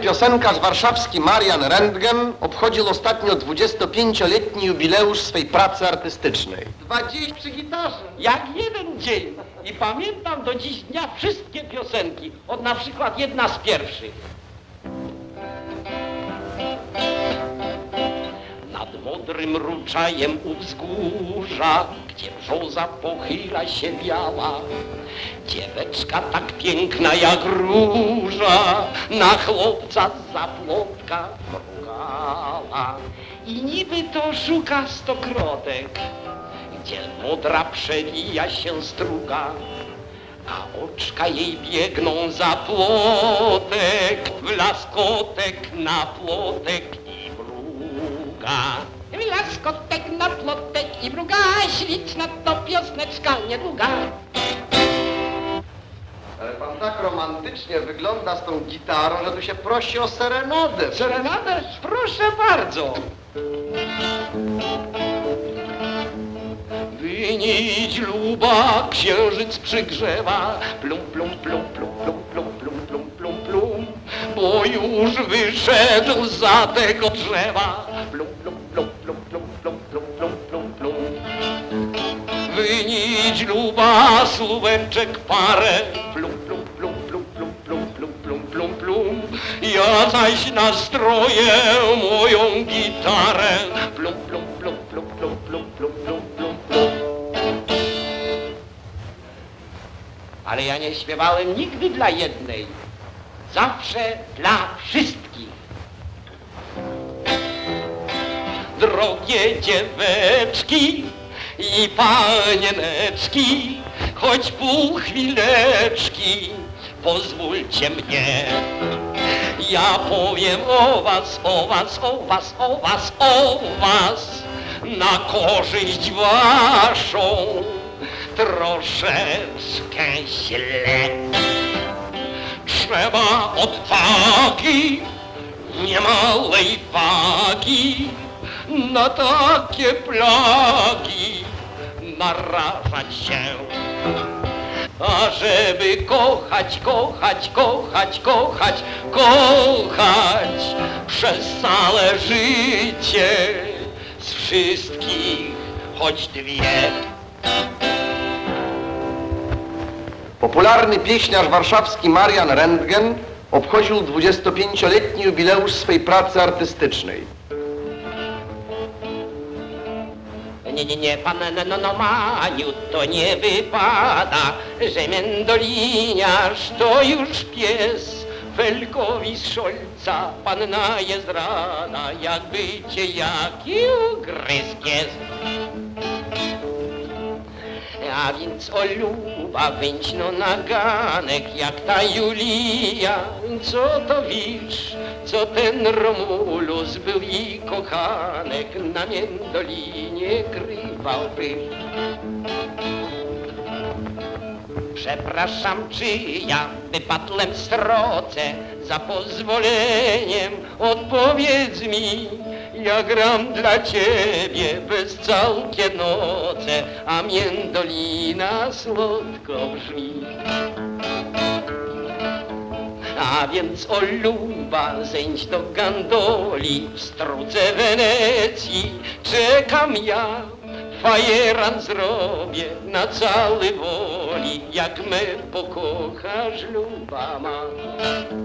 Piosenkarz warszawski Marian Rentgen obchodził ostatnio 25-letni jubileusz swej pracy artystycznej. 20 przy gitarze. Jak jeden dzień. I pamiętam do dziś dnia wszystkie piosenki. Od na przykład jedna z pierwszych. Nad modrym ruczajem u wzgórza, gdzie brzoza pochyla się biała, dzieweczka tak piękna jak róża na chłopca zza płotka mrugała. I niby to szuka stokrotek, gdzie modra przewija się struga, a oczka jej biegną za płotek, w laskotek na płotek i mruga. Laskotek na płotek i mruga, śliczna to piosneczka niedługa. Ale pan tak romantycznie wygląda z tą gitarą, że tu się prosi o serenadę. Serenadę? Proszę bardzo. Wynić luba, księżyc przygrzewa, plum, plum, plum, plum, plum, plum, plum, plum, plum, plum, bo już wyszedł za tego drzewa, plum, plum, plum, plum, plum, plum, plum, plum, plum, plum. Wynić luba, słóweczek parę, plum, plum, plum, plum, plum, plum, plum, plum, plum, plum, ja zaś nastroję moją gitarę, plum, plum, plum, plum, plum, plum, plum, plum, plum, plum. Ale ja nie śpiewałem nigdy dla jednej, zawsze dla wszystkich. Drogie dzieweczki i panieneczki, choć pół chwileczki, pozwólcie mnie. Ja powiem o was, o was, o was, o was, o was, na korzyść waszą troszeczkę źle. Trzeba odwagi, niemałej wagi, na takie plagi narażać się. A żeby kochać, kochać, kochać, kochać, kochać przez całe życie, z wszystkich choć dwie. Popularny pieśniarz warszawski Marian Rentgen obchodził 25-letni jubileusz swej pracy artystycznej. Nie, pan no Maniu, to nie wypada, że mendoliniarz to już pies. Felkowi z Szolca panna jest rada, jakby cię jaki ugryzł jest. A więc o luba, wyjdź no na ganek, jak ta Julia, co to wisz, co ten Romulus był i kochanek, na mendolinie grywałby. Przepraszam, czy ja wypadłem stroce, za pozwoleniem odpowiedz mi, ja gram dla ciebie bez całkie noce, a mendolina słodko brzmi. A więc o luba, zejdź do gandoli, w struce Wenecji czekam ja. Fajeran zrobię na cały woli, jak me pokochasz luba ma.